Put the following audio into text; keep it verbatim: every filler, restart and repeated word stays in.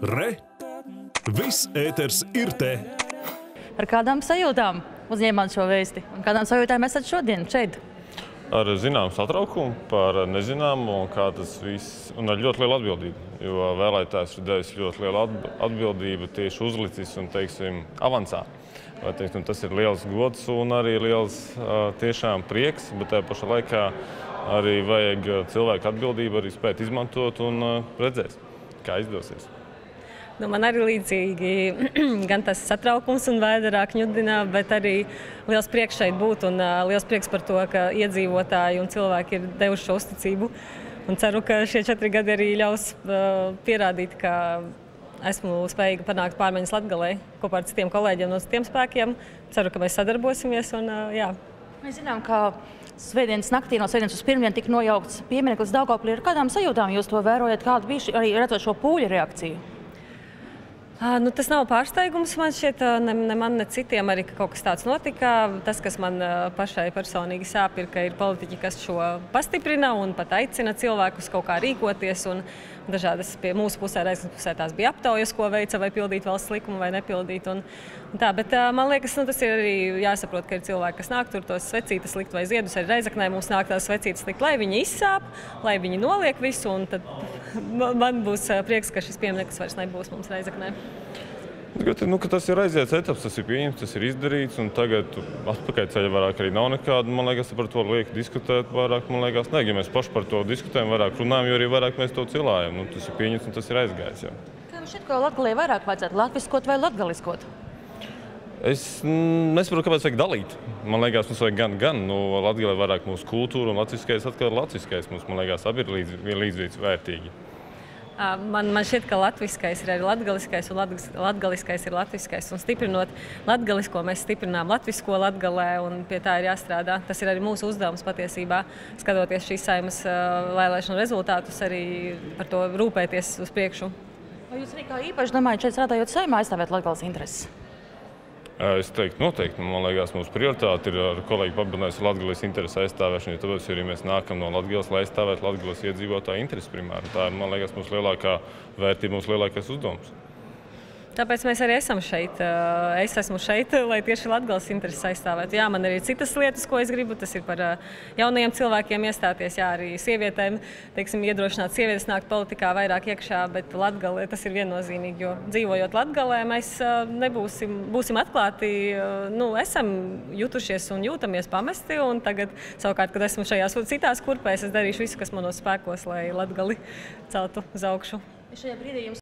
Re! Viss ēters ir te! Ar kādām sajūtām uzņēmāt šo vēsti? Un kādām sajūtām esat šodien šeit? Ar zināmu satraukumu par nezināmu un kā tas viss, un ar ļoti lielu atbildību. Jo vēlētājs ir devis ļoti lielu atbildību tieši uzlicis un, teiksim, avansā. Vai, teiksim, tas ir liels gods un arī liels tiešām prieks, bet tajā pašā laikā arī vajag cilvēku atbildību arī spēt izmantot un redzēt, kā izdosies. Nu, man arī līdzīgi gan tas satraukums un vēderā kņudina, bet arī liels prieks šeit būt un uh, liels prieks par to, ka iedzīvotāji un cilvēki ir devuši šo uzticību. Un ceru, ka šie četri gadi arī ļaus uh, pierādīt, ka esmu spējīga panākt pārmaiņas Latgalē kopā ar citiem kolēģiem no citiem spēkiem. Ceru, ka mēs sadarbosimies un uh, jā. Mēs zinām, ka svētdienas naktī no svētdienas uz pirmdienu tika nojaukts piemineklis Daugavpilī. Ar kādām sajūtām jūs to vērojat? Kāda bija arī redzot šo pūļu reakciju? Nu, tas nav pārsteigums man šķiet, ne, ne man, ne citiem arī, ka kaut kas tāds notika. Tas, kas man pašai personīgi sāp, ir, ka ir politiķi, kas šo pastiprina un pat aicina cilvēkus kaut kā rīkoties. Un dažādas pie mūsu pusē, Reizeknas pusē tās bija aptaujas, ko veica, vai pildīt valsts likumu vai nepildīt. Un, un tā, bet man liekas, nu, tas ir arī jāsaprot, ka ir cilvēki, kas nāk tur tos svecītes likt vai ziedus. Arī Reizeknē mums nāk tās svecītes likt, lai viņi izsāp, lai viņi noliek visu. Un tad man būs prieks, ka šis piemineklis vairs nebūs mums Reizeknē. Nu, tas ir aiziets etaps, tas ir pieņemts, tas ir izdarīts, un tagad atpakaļ ceļa vairāk arī nav nekāda. Man liekas, par to liek diskutēt vairāk, man liekas, ne, ja mēs paši par to diskutējam, vairāk runājam, jo arī vairāk mēs to cilājam. Nu, tas ir pieņemts un tas ir aizgājis. Jā. Kā jums šķiet, ka Latgalē vairāk vajadzētu latviskot vai latgaliskot? Es nesaprotu, kāpēc vajag dalīt. Man liekas, mums vajag gan, gan. Nu, Latgalē vairāk mūsu kultūra un latviskais atkal latviskais. Mums, man liekas, abi ir līdz, līdz vērtīgi. Man, man šķiet, ka latviskais ir arī latgaliskais un latgaliskais ir latviskais. Un stiprinot latgalisko, mēs stiprinām latvisko Latgalē un pie tā ir jāstrādā. Tas ir arī mūsu uzdevums patiesībā, skatoties šīs Saeimas vēlēšanu rezultātus, arī par to rūpēties uz priekšu. Vai jūs arī kā īpaši domājat šeit strādājot Saeimā aizstāvēt Latgales intereses? Es teiktu, noteikti. Man liekas, mūsu prioritāte ir ar kolēģi papildinājis Latgales interesu aizstāvēšanu, jo tāpēc arī mēs nākam no Latgales, lai aizstāvētu Latgales iedzīvotāju interesu primāri. Tā ir, man liekas, mūsu lielākā vērtība, mūsu lielākais uzdevums. Tāpēc mēs arī esam šeit. Es esmu šeit, lai tieši Latgales intereses aizstāvētu. Jā, man ir citas lietas, ko es gribu. Tas ir par jaunajiem cilvēkiem iestāties, jā, arī sievietēm, teiksim, iedrošināt sievietes nākt politikā vairāk iekšā, bet Latgalē tas ir viennozīmīgi, jo dzīvojot Latgalē, mēs nebūsim, būsim atklāti, nu, esam jutušies un jūtamies pamesti, un tagad, savukārt, kad esmu šajās citās kurpēs, es darīšu visu, kas manos spēkos, lai Latgali celtu uz augšu. Šajā brīdī jums